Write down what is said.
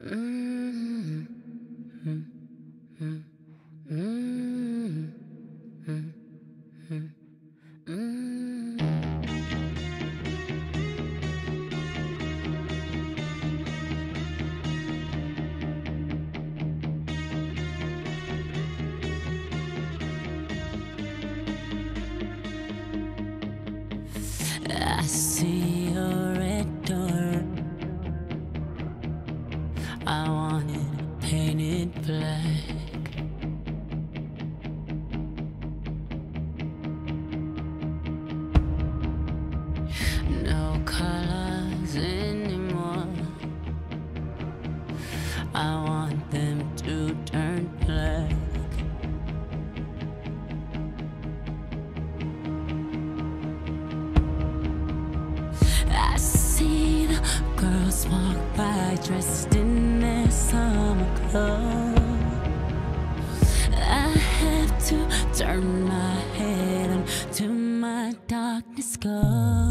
Mm-hmm. I see your red door. I want it painted black. No colors anymore. I want them to turn black. I see the girls walk by dressed in their summer clothes. I have to turn my head until my darkness goes.